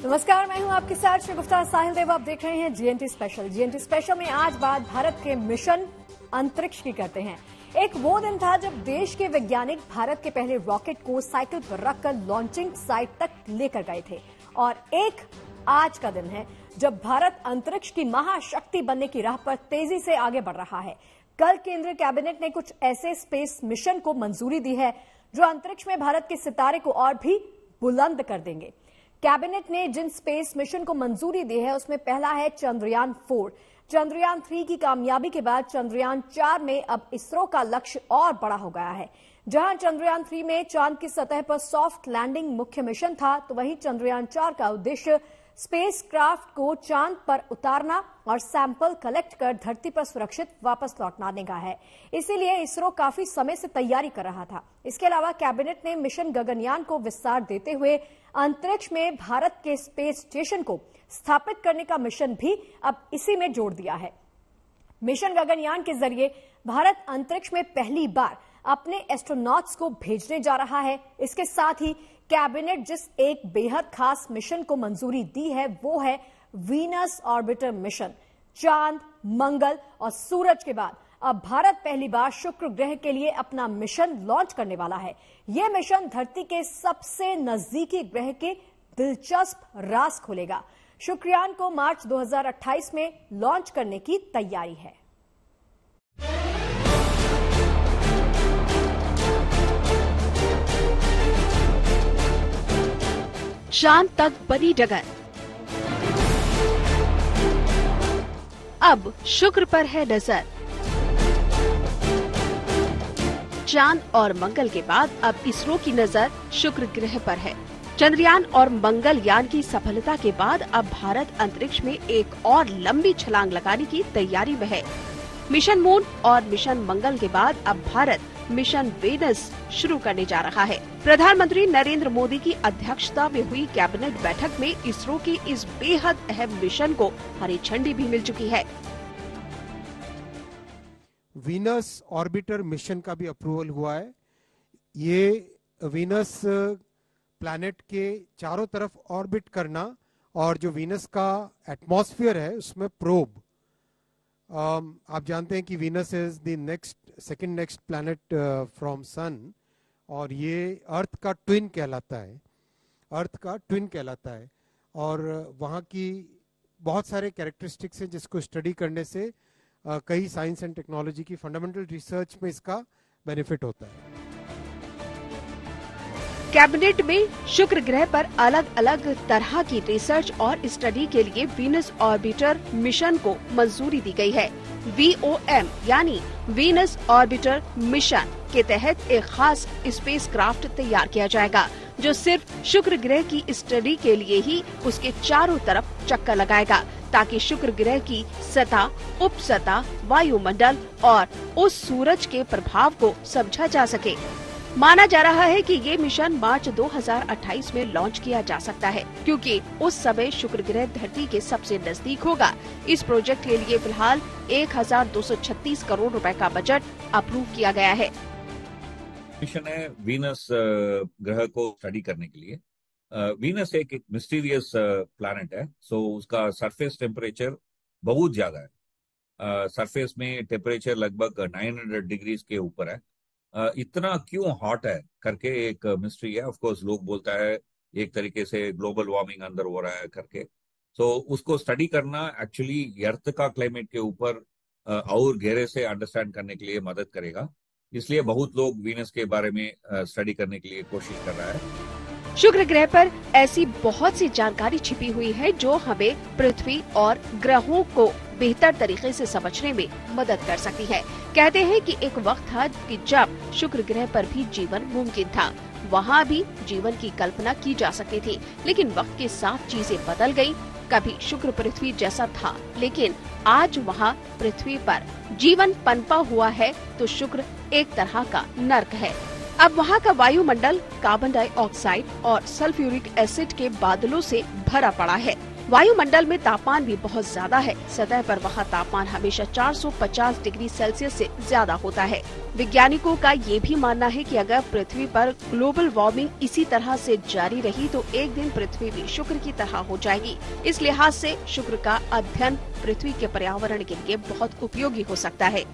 नमस्कार, मैं हूं आपके साथ श्री गुप्ता साहिल देव। आप देख रहे हैं जीएनटी स्पेशल। जीएनटी स्पेशल में आज बात भारत के मिशन अंतरिक्ष की करते हैं। एक वो दिन था जब देश के वैज्ञानिक भारत के पहले रॉकेट को साइकिल पर रखकर लॉन्चिंग साइट तक लेकर गए थे, और एक आज का दिन है जब भारत अंतरिक्ष की महाशक्ति बनने की राह पर तेजी से आगे बढ़ रहा है। कल केंद्रीय कैबिनेट ने कुछ ऐसे स्पेस मिशन को मंजूरी दी है जो अंतरिक्ष में भारत के सितारे को और भी बुलंद कर देंगे। कैबिनेट ने जिन स्पेस मिशन को मंजूरी दी है उसमें पहला है चंद्रयान 4। चंद्रयान 3 की कामयाबी के बाद चंद्रयान 4 में अब इसरो का लक्ष्य और बड़ा हो गया है। जहां चंद्रयान 3 में चांद की सतह पर सॉफ्ट लैंडिंग मुख्य मिशन था, तो वहीं चंद्रयान 4 का उद्देश्य स्पेसक्राफ्ट को चांद पर उतारना और सैंपल कलेक्ट कर धरती पर सुरक्षित वापस लौटाने का है। इसीलिए इसरो काफी समय से तैयारी कर रहा था। इसके अलावा कैबिनेट ने मिशन गगनयान को विस्तार देते हुए अंतरिक्ष में भारत के स्पेस स्टेशन को स्थापित करने का मिशन भी अब इसी में जोड़ दिया है। मिशन गगनयान के जरिए भारत अंतरिक्ष में पहली बार अपने एस्ट्रोनॉट्स को भेजने जा रहा है। इसके साथ ही कैबिनेट जिस एक बेहद खास मिशन को मंजूरी दी है वो है वीनस ऑर्बिटर मिशन। चांद, मंगल और सूरज के बाद अब भारत पहली बार शुक्र ग्रह के लिए अपना मिशन लॉन्च करने वाला है। यह मिशन धरती के सबसे नजदीकी ग्रह के दिलचस्प राज खोलेगा। शुक्रयान को मार्च 2028 में लॉन्च करने की तैयारी है। चांद तक बनी डगर, अब शुक्र पर है नजर। चांद और मंगल के बाद अब इसरो की नजर शुक्र ग्रह पर है। चंद्रयान और मंगलयान की सफलता के बाद अब भारत अंतरिक्ष में एक और लंबी छलांग लगाने की तैयारी में है। मिशन मून और मिशन मंगल के बाद अब भारत मिशन वेनस शुरू करने जा रहा है। प्रधानमंत्री नरेंद्र मोदी की अध्यक्षता में हुई कैबिनेट बैठक में इसरो के इस बेहद अहम मिशन को हरी झंडी भी मिल चुकी है। वीनस ऑर्बिटर मिशन का भी अप्रूवल हुआ है। ये वीनस प्लैनेट के चारों तरफ ऑर्बिट करना और जो वीनस का एटमॉस्फेयर है उसमें प्रोब। आप जानते हैं कि Venus is the second next planet from sun, और ये अर्थ का ट्विन कहलाता है। और वहाँ की बहुत सारे कैरेक्टरिस्टिक्स हैं जिसको स्टडी करने से कई साइंस एंड टेक्नोलॉजी की फंडामेंटल रिसर्च में इसका बेनिफिट होता है। कैबिनेट में शुक्र ग्रह पर अलग अलग तरह की रिसर्च और स्टडी के लिए वीनस ऑर्बिटर मिशन को मंजूरी दी गई है। VOM यानी वीनस ऑर्बिटर मिशन के तहत एक खास स्पेसक्राफ्ट तैयार किया जाएगा जो सिर्फ शुक्र ग्रह की स्टडी के लिए ही उसके चारों तरफ चक्कर लगाएगा, ताकि शुक्र ग्रह की सतह, उपसतह, वायुमंडल और उस सूरज के प्रभाव को समझा जा सके। माना जा रहा है कि ये मिशन मार्च 2028 में लॉन्च किया जा सकता है, क्योंकि उस समय शुक्र ग्रह धरती के सबसे नजदीक होगा। इस प्रोजेक्ट के लिए फिलहाल 1236 करोड़ रुपए का बजट अप्रूव किया गया है। मिशन है वीनस ग्रह को स्टडी करने के लिए। वीनस एक मिस्टीरियस प्लैनेट है, सो उसका सरफेस टेम्परेचर बहुत ज्यादा है। सरफेस में टेम्परेचर लगभग 900 डिग्रीज के ऊपर है। इतना क्यों हॉट है करके एक मिस्ट्री है। ऑफ कोर्स लोग बोलता है एक तरीके से ग्लोबल वार्मिंग अंदर हो रहा है करके। सो उसको स्टडी करना एक्चुअली अर्थ का क्लाइमेट के ऊपर और गहरे से अंडरस्टैंड करने के लिए मदद करेगा। इसलिए बहुत लोग वीनस के बारे में स्टडी करने के लिए कोशिश कर रहा है। शुक्र ग्रह पर ऐसी बहुत सी जानकारी छिपी हुई है जो हमें पृथ्वी और ग्रहों को बेहतर तरीके से समझने में मदद कर सकती है। कहते हैं कि एक वक्त था कि जब शुक्र ग्रह पर भी जीवन मुमकिन था, वहाँ भी जीवन की कल्पना की जा सकती थी, लेकिन वक्त के साथ चीजें बदल गयी। कभी शुक्र पृथ्वी जैसा था, लेकिन आज वहाँ पृथ्वी पर जीवन पनपा हुआ है तो शुक्र एक तरह का नर्क है। अब वहाँ का वायुमंडल कार्बन डाइऑक्साइड और सल्फ्यूरिक एसिड के बादलों से भरा पड़ा है। वायुमंडल में तापमान भी बहुत ज्यादा है। सतह पर वहाँ तापमान हमेशा 450 डिग्री सेल्सियस से ज्यादा होता है। वैज्ञानिकों का ये भी मानना है कि अगर पृथ्वी पर ग्लोबल वार्मिंग इसी तरह से जारी रही तो एक दिन पृथ्वी भी शुक्र की तरह हो जाएगी। इस लिहाज से शुक्र का अध्ययन पृथ्वी के पर्यावरण के लिए बहुत उपयोगी हो सकता है।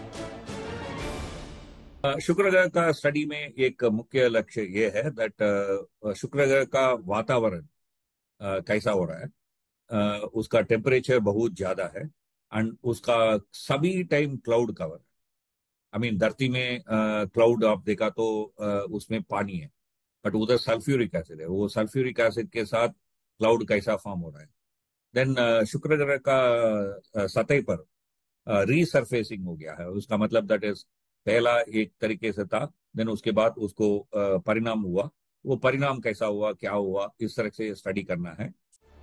शुक्र ग्रह का स्टडी में एक मुख्य लक्ष्य ये है दैट शुक्र ग्रह का वातावरण कैसा हो रहा है। उसका टेम्परेचर बहुत ज्यादा है एंड उसका सभी टाइम क्लाउड कवर है। आई मीन धरती में क्लाउड आप देखा तो उसमें पानी है, बट उधर सल्फ्यूरिक एसिड है। वो सल्फ्यूरिक एसिड के साथ क्लाउड कैसा फॉर्म हो रहा है। देन शुक्र ग्रह का सतह पर रीसरफेसिंग हो गया है। उसका मतलब दैट इज पहला एक तरीके से था, देन उसके बाद उसको परिणाम हुआ। वो परिणाम कैसा हुआ, क्या हुआ, इस तरह से स्टडी करना है।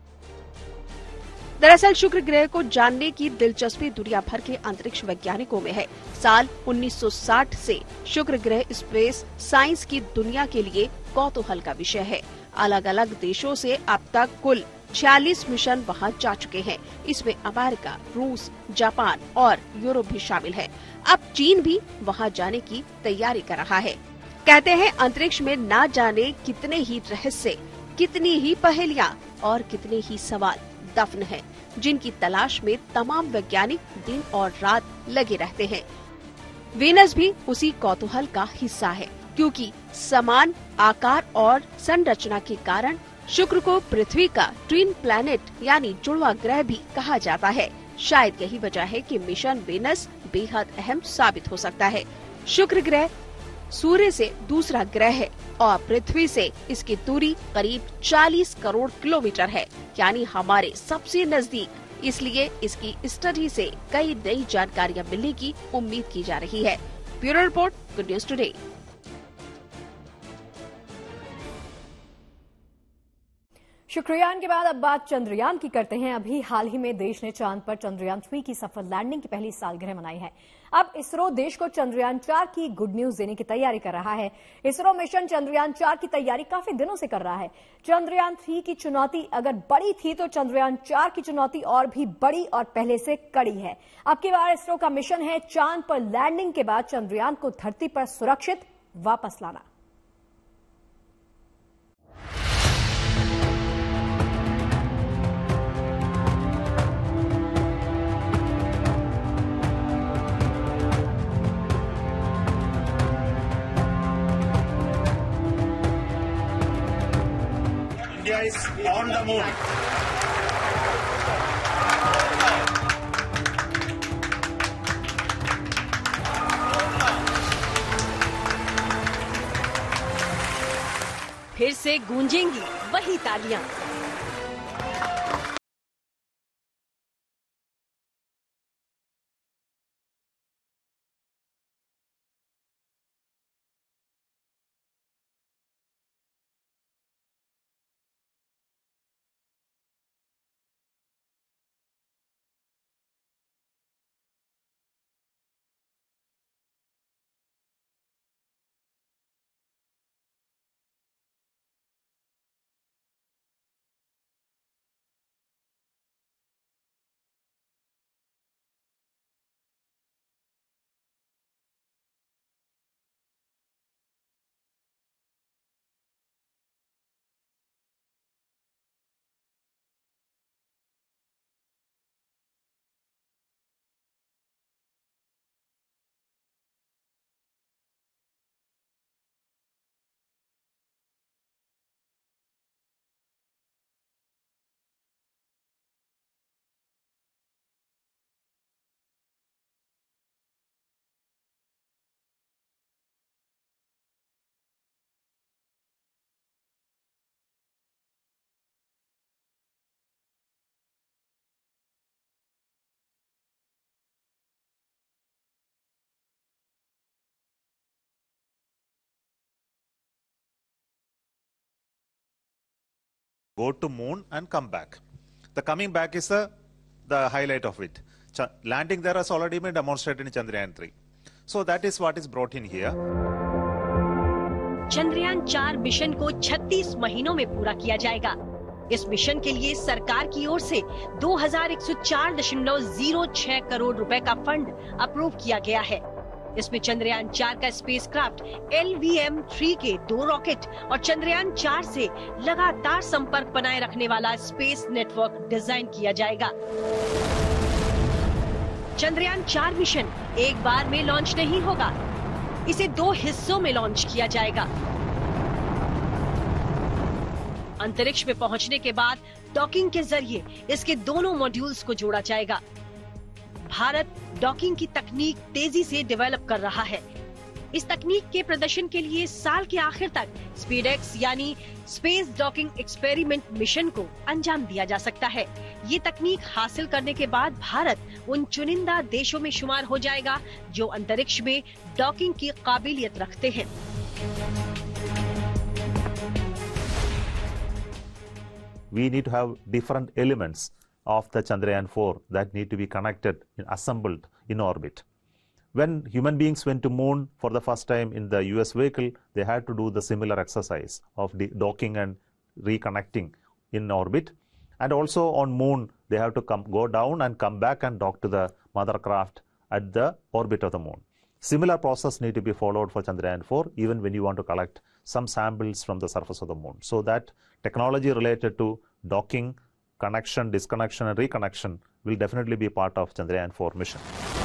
दरअसल शुक्र ग्रह को जानने की दिलचस्पी दुनिया भर के अंतरिक्ष वैज्ञानिकों में है। साल 1960 से शुक्र ग्रह स्पेस साइंस की दुनिया के लिए कौतूहल का विषय है। अलग अलग देशों से अब तक कुल 46 मिशन वहां जा चुके हैं। इसमें अमेरिका, रूस, जापान और यूरोप भी शामिल है। अब चीन भी वहां जाने की तैयारी कर रहा है। कहते हैं अंतरिक्ष में ना जाने कितने ही रहस्य, कितनी ही पहेलियां और कितने ही सवाल दफन है, जिनकी तलाश में तमाम वैज्ञानिक दिन और रात लगे रहते हैं। वीनस भी उसी कौतूहल का हिस्सा है, क्योंकि समान आकार और संरचना के कारण शुक्र को पृथ्वी का ट्विन प्लैनेट यानी जुड़वा ग्रह भी कहा जाता है। शायद यही वजह है कि मिशन वीनस बेहद अहम साबित हो सकता है। शुक्र ग्रह सूर्य से दूसरा ग्रह है और पृथ्वी से इसकी दूरी करीब 40 करोड़ किलोमीटर है, यानी हमारे सबसे नजदीक। इसलिए इसकी स्टडी से कई नई जानकारियां मिलने की उम्मीद की जा रही है। Bureau report, good news today. Shukrayaan के बाद अब बात चंद्रयान की करते हैं। अभी हाल ही में देश ने चांद पर चंद्रयान 3 की सफल लैंडिंग की पहली सालगिरह मनाई है। अब इसरो देश को चंद्रयान 4 की गुड न्यूज देने की तैयारी कर रहा है। इसरो मिशन चंद्रयान 4 की तैयारी काफी दिनों से कर रहा है। चंद्रयान 3 की चुनौती अगर बड़ी थी तो चंद्रयान 4 की चुनौती और भी बड़ी और पहले से कड़ी है। अब की बार इसरो का मिशन है चांद पर लैंडिंग के बाद चंद्रयान को धरती पर सुरक्षित वापस लाना। India is on the moon. फिर से गूंजेंगी वही तालियां। Go to moon and come back. The coming back is the highlight of it. Landing there has already been demonstrated in Chandrayaan 3. So that is what is brought in here. Chandrayaan 4 mission को 36 महीनों में पूरा किया जाएगा। इस mission के लिए सरकार की ओर से 2104.06 करोड़ रुपए का फंड अप्रूव किया गया है। इसमें चंद्रयान 4 का स्पेसक्राफ्ट LVM-3 के 2 रॉकेट और चंद्रयान 4 से लगातार संपर्क बनाए रखने वाला स्पेस नेटवर्क डिजाइन किया जाएगा। चंद्रयान 4 मिशन एक बार में लॉन्च नहीं होगा, इसे 2 हिस्सों में लॉन्च किया जाएगा। अंतरिक्ष में पहुंचने के बाद डॉकिंग के जरिए इसके दोनों मॉड्यूल्स को जोड़ा जाएगा। भारत डॉकिंग की तकनीक तेजी से डेवलप कर रहा है। इस तकनीक के प्रदर्शन के लिए साल के आखिर तक स्पीडएक्स यानी स्पेस डॉकिंग एक्सपेरिमेंट मिशन को अंजाम दिया जा सकता है। ये तकनीक हासिल करने के बाद भारत उन चुनिंदा देशों में शुमार हो जाएगा जो अंतरिक्ष में डॉकिंग की काबिलियत रखते हैं। We need to have different elements of the Chandrayaan-4 that need to be connected and assembled in orbit. When human beings went to moon for the first time in the US vehicle, they had to do the similar exercise of docking and reconnecting in orbit. And also on moon, they have to go down and come back and dock to the mother craft at the orbit of the moon. Similar process need to be followed for Chandrayaan-4 even when you want to collect some samples from the surface of the moon. So that technology related to docking, connection, disconnection and reconnection will definitely be part of Chandrayaan-4 mission.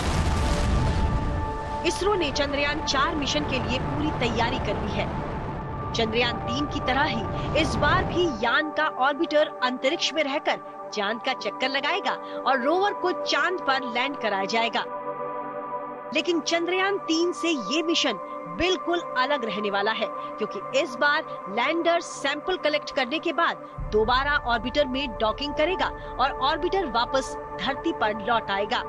ISRO ने Chandrayaan 4 mission के लिए पूरी तैयारी कर ली है। चंद्रयान 3 की तरह ही इस बार भी यान का ऑर्बिटर अंतरिक्ष में रहकर चांद का चक्कर लगाएगा और रोवर को चांद पर लैंड कराया जाएगा। लेकिन चंद्रयान 3 से ये मिशन बिल्कुल अलग रहने वाला है, क्योंकि इस बार लैंडर सैंपल कलेक्ट करने के बाद दोबारा ऑर्बिटर में डॉकिंग करेगा और ऑर्बिटर वापस धरती पर लौट आएगा।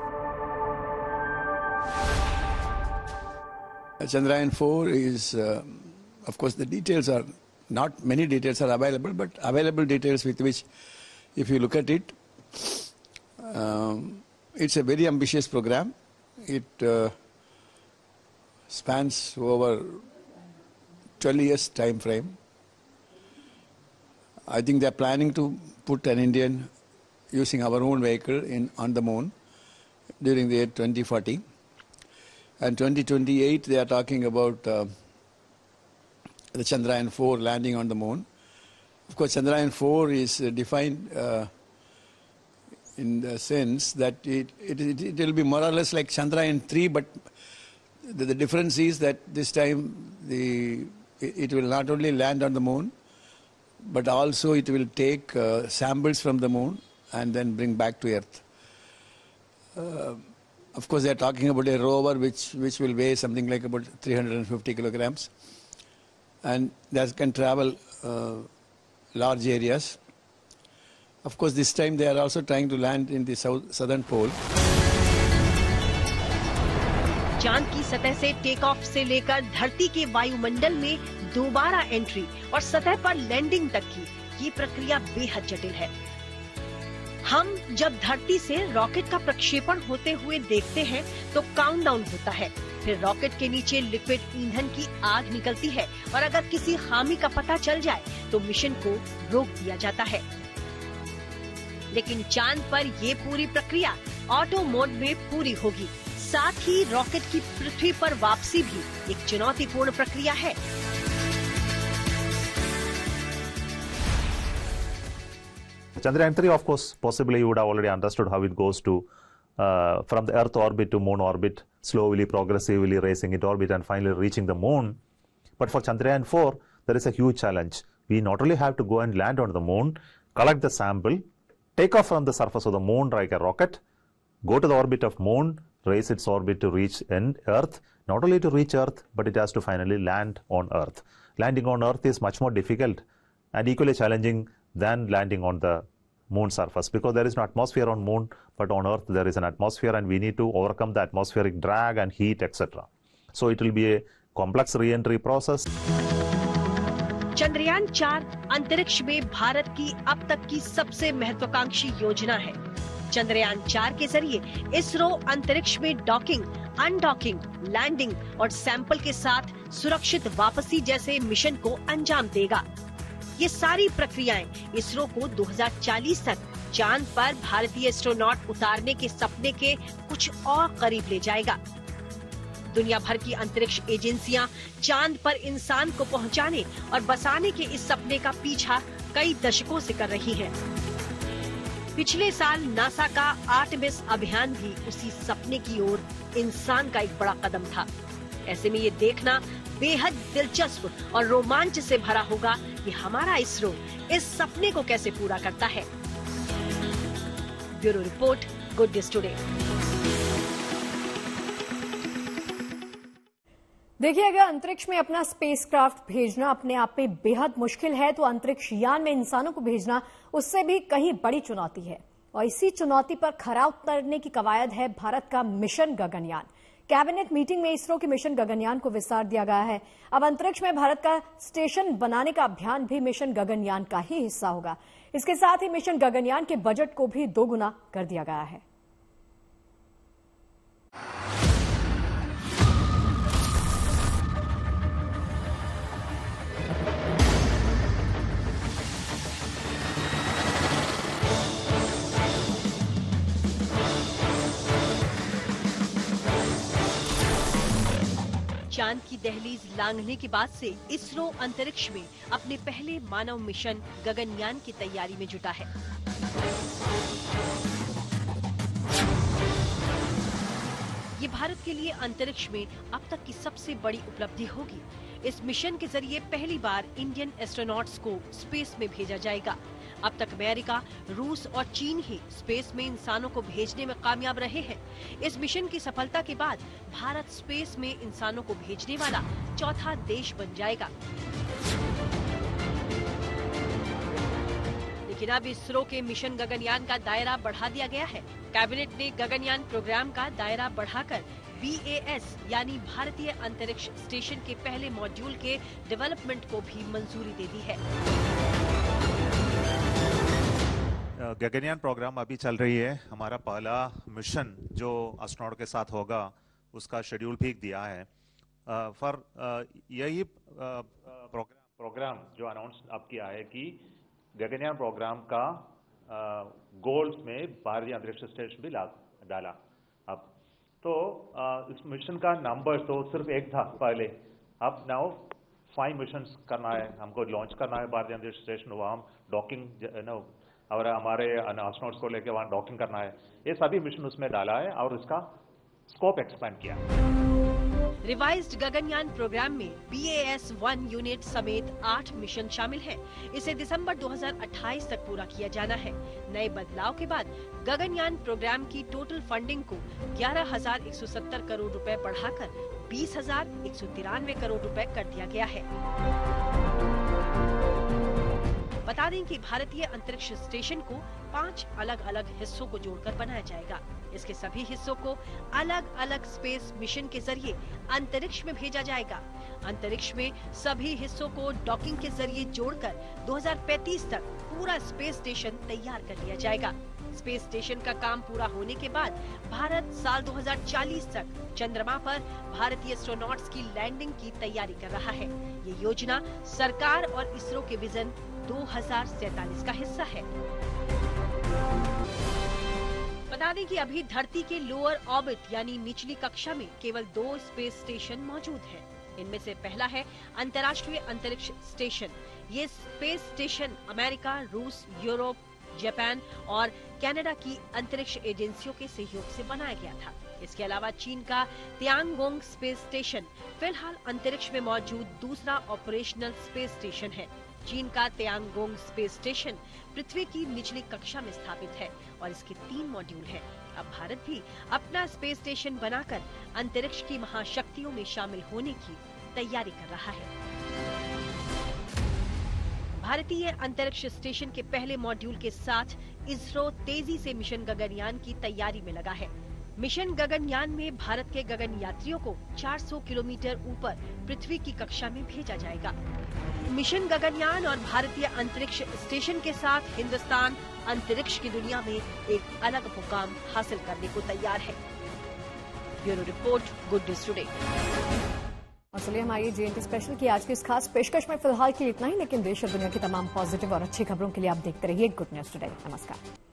Chandrayaan-4 is, of course, the details are not many details are available, but available details with which, if you look at it, it's a very ambitious program. It spans over 12 years time frame. I think they're planning to put an Indian using our own vehicle on the moon during the year 2040. And 2028, they are talking about the Chandrayaan-4 landing on the moon. Of course, Chandrayaan-4 is defined in the sense that it will be more or less like Chandrayaan-3, but the difference is that this time it will not only land on the moon, but also it will take samples from the moon and then bring back to Earth. Of course, they are talking about a rover which will weigh something like about 350 kilograms, and that can travel large areas. Of course, this time they are also trying to land in the southern pole. चांद की सतह से take off से लेकर धरती के वायुमंडल में दोबारा एंट्री और सतह पर लैंडिंग तक की ये प्रक्रिया बेहद जटिल है। हम जब धरती से रॉकेट का प्रक्षेपण होते हुए देखते हैं तो काउंटडाउन होता है, फिर रॉकेट के नीचे लिक्विड ईंधन की आग निकलती है और अगर किसी खामी का पता चल जाए तो मिशन को रोक दिया जाता है। लेकिन चांद पर ये पूरी प्रक्रिया ऑटो मोड में पूरी होगी। साथ ही रॉकेट की पृथ्वी पर वापसी भी एक चुनौतीपूर्ण प्रक्रिया है। Chandrayaan-3, of course, possibly you would have already understood how it goes to from the Earth orbit to moon orbit, slowly, progressively raising into orbit and finally reaching the moon. But for Chandrayaan-4, there is a huge challenge. We not only have to go and land on the moon, collect the sample, take off from the surface of the moon like a rocket, go to the orbit of moon, raise its orbit to reach Earth, not only to reach Earth, but it has to finally land on Earth. Landing on Earth is much more difficult and equally challenging than landing on the moon surface, because there is no atmosphere on moon, but on Earth there is an atmosphere and we need to overcome the atmospheric drag and heat, etc. So it will be a complex re-entry process. Chandrayaan 4 अंतरिक्ष में भारत की अब तक की सबसे महत्वाकांक्षी योजना है। चंद्रयान 4 के जरिए इसरो अंतरिक्ष में डॉकिंग, अनडॉकिंग, लैंडिंग और सैंपल के साथ सुरक्षित वापसी जैसे मिशन को अंजाम देगा। ये सारी प्रक्रियाएं इसरो को 2040 तक चांद पर भारतीय एस्ट्रोनॉट उतारने के सपने के कुछ और करीब ले जाएगा। दुनिया भर की अंतरिक्ष एजेंसियां चांद पर इंसान को पहुंचाने और बसाने के इस सपने का पीछा कई दशकों से कर रही है। पिछले साल नासा का आर्टेमिस अभियान भी उसी सपने की ओर इंसान का एक बड़ा कदम था। ऐसे में ये देखना बेहद दिलचस्प और रोमांच से भरा होगा कि हमारा इसरो इस सपने को कैसे पूरा करता है। Bureau report, good news today. देखिए, अगर अंतरिक्ष में अपना स्पेसक्राफ्ट भेजना अपने आप में बेहद मुश्किल है, तो अंतरिक्ष यान में इंसानों को भेजना उससे भी कहीं बड़ी चुनौती है। और इसी चुनौती पर खरा उतरने की कवायद है भारत का मिशन गगनयान। कैबिनेट मीटिंग में इसरो के मिशन गगनयान को विस्तार दिया गया है। अब अंतरिक्ष में भारत का स्टेशन बनाने का अभियान भी मिशन गगनयान का ही हिस्सा होगा। इसके साथ ही मिशन गगनयान के बजट को भी 2 गुना कर दिया गया है। चांद की दहलीज लांघने के बाद से इसरो अंतरिक्ष में अपने पहले मानव मिशन गगनयान की तैयारी में जुटा है। ये भारत के लिए अंतरिक्ष में अब तक की सबसे बड़ी उपलब्धि होगी। इस मिशन के जरिए पहली बार इंडियन एस्ट्रोनॉट्स को स्पेस में भेजा जाएगा। अब तक अमेरिका, रूस और चीन ही स्पेस में इंसानों को भेजने में कामयाब रहे हैं। इस मिशन की सफलता के बाद भारत स्पेस में इंसानों को भेजने वाला चौथा देश बन जाएगा। लेकिन अब इसरो के मिशन गगनयान का दायरा बढ़ा दिया गया है। कैबिनेट ने गगनयान प्रोग्राम का दायरा बढ़ाकर BAS यानी भारतीय अंतरिक्ष स्टेशन के पहले मॉड्यूल के डेवलपमेंट को भी मंजूरी दे दी है। गगनयान प्रोग्राम अभी चल रही है। हमारा पहला मिशन जो एस्ट्रोनॉट के साथ होगा उसका शेड्यूल भी दिया है। यही प्रोग्राम जो अनाउंस अब किया है कि गगनयान प्रोग्राम का गोल्स में भारतीय अंतरिक्ष स्टेशन भी डाला। अब तो इस मिशन का नंबर तो सिर्फ एक था पहले, अब नाउ 5 मिशंस करना है, हमको लॉन्च करना है भारतीय अंतरिक्ष स्टेशन। वहाँ हम डॉकिंग और हमारे एस्ट्रोनॉट्स को लेकर वहाँ डॉकिंग करना है। ये सभी मिशन उसमें डाला है और उसका स्कोप एक्सपेंड किया। रिवाइज्ड गगनयान प्रोग्राम में BAS-1 यूनिट समेत 8 मिशन शामिल हैं। इसे दिसंबर 2028 तक पूरा किया जाना है। नए बदलाव के बाद गगनयान प्रोग्राम की टोटल फंडिंग को 11,170 करोड़ रुपए बढ़ाकर 20,193 करोड़ रुपए कर दिया गया है। बता दें कि भारतीय अंतरिक्ष स्टेशन को 5 अलग अलग हिस्सों को जोड़कर बनाया जाएगा। इसके सभी हिस्सों को अलग अलग स्पेस मिशन के जरिए अंतरिक्ष में भेजा जाएगा। अंतरिक्ष में सभी हिस्सों को डॉकिंग के जरिए जोड़कर 2035 तक पूरा स्पेस स्टेशन तैयार कर लिया जाएगा। स्पेस स्टेशन का काम पूरा होने के बाद भारत साल 2040 तक चंद्रमा पर भारतीय एस्ट्रोनॉट्स की लैंडिंग की तैयारी कर रहा है। ये योजना सरकार और इसरो के विजन 2047 का हिस्सा है। बता दें कि अभी धरती के लोअर ऑर्बिट यानी निचली कक्षा में केवल 2 स्पेस स्टेशन मौजूद हैं। इनमें से पहला है अंतर्राष्ट्रीय अंतरिक्ष स्टेशन। ये स्पेस स्टेशन अमेरिका, रूस, यूरोप, जापान और कनाडा की अंतरिक्ष एजेंसियों के सहयोग से बनाया गया था। इसके अलावा चीन का तियांगोंग स्पेस स्टेशन फिलहाल अंतरिक्ष में मौजूद दूसरा ऑपरेशनल स्पेस स्टेशन है। चीन का तियांगोंग स्पेस स्टेशन पृथ्वी की निचली कक्षा में स्थापित है और इसके 3 मॉड्यूल हैं। अब भारत भी अपना स्पेस स्टेशन बनाकर अंतरिक्ष की महाशक्तियों में शामिल होने की तैयारी कर रहा है। भारतीय अंतरिक्ष स्टेशन के पहले मॉड्यूल के साथ इसरो तेजी से मिशन गगनयान की तैयारी में लगा है। मिशन गगनयान में भारत के गगन यात्रियों को 400 किलोमीटर ऊपर पृथ्वी की कक्षा में भेजा जाएगा। मिशन गगनयान और भारतीय अंतरिक्ष स्टेशन के साथ हिंदुस्तान अंतरिक्ष की दुनिया में एक अलग मुकाम हासिल करने को तैयार है। Bureau report, good news today. और चलिए हमारी जीएनटी स्पेशल की आज की इस खास पेशकश में फिलहाल के लिए इतना ही, लेकिन देश और दुनिया की तमाम पॉजिटिव और अच्छी खबरों के लिए आप देखते रहिए गुड न्यूज टुडे। नमस्कार।